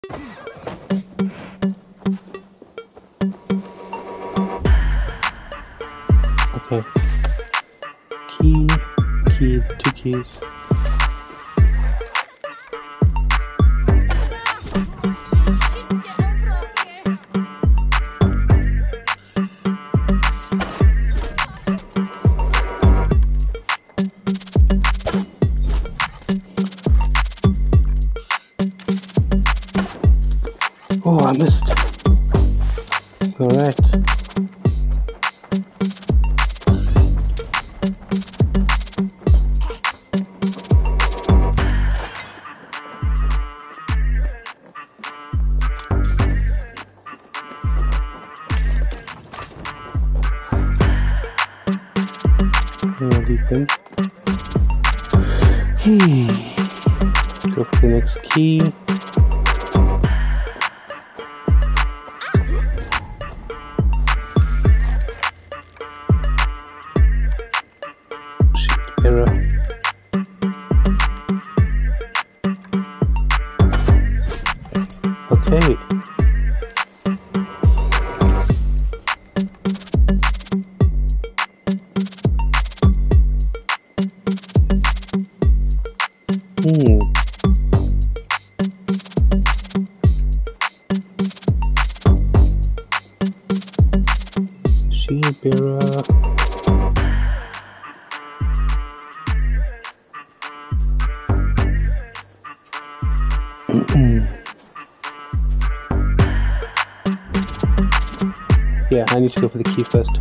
Okay. Key, keys, 2 keys. Oh, I missed. Alright. I'll leave them. Go for the next key. Error. Okay. Shield bearer. Yeah, I need to go for the key first.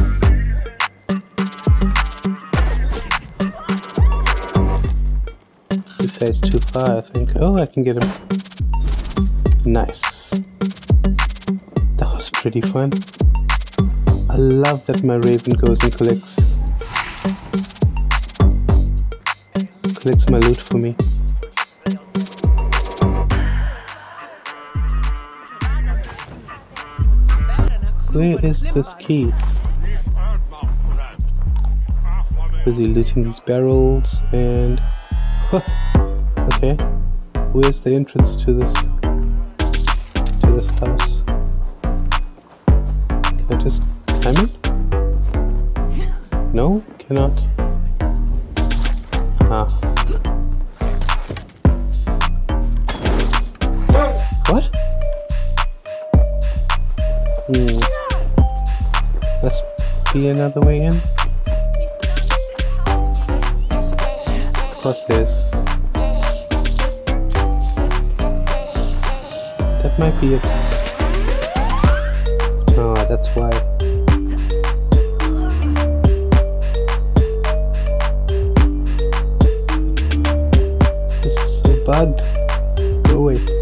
This guy's too far, I think. Oh, I can get him. Nice. That was pretty fun. I love that my raven goes and collects my loot for me. Where is this key? Busy looting these barrels and... okay. Where's the entrance to this house? Can I just climb it? No? Cannot? Ah. What? Must be another way in. Of course there is. That might be it. Oh, that's why. This is so bugged. Go away.